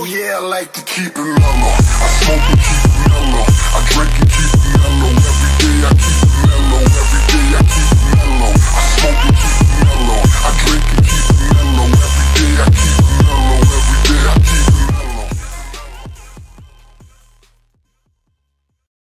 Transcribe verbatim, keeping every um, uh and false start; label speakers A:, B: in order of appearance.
A: yeah, I like to keep it mellow. I smoke and keep it mellow. I drink and keep it mellow. Every day I keep it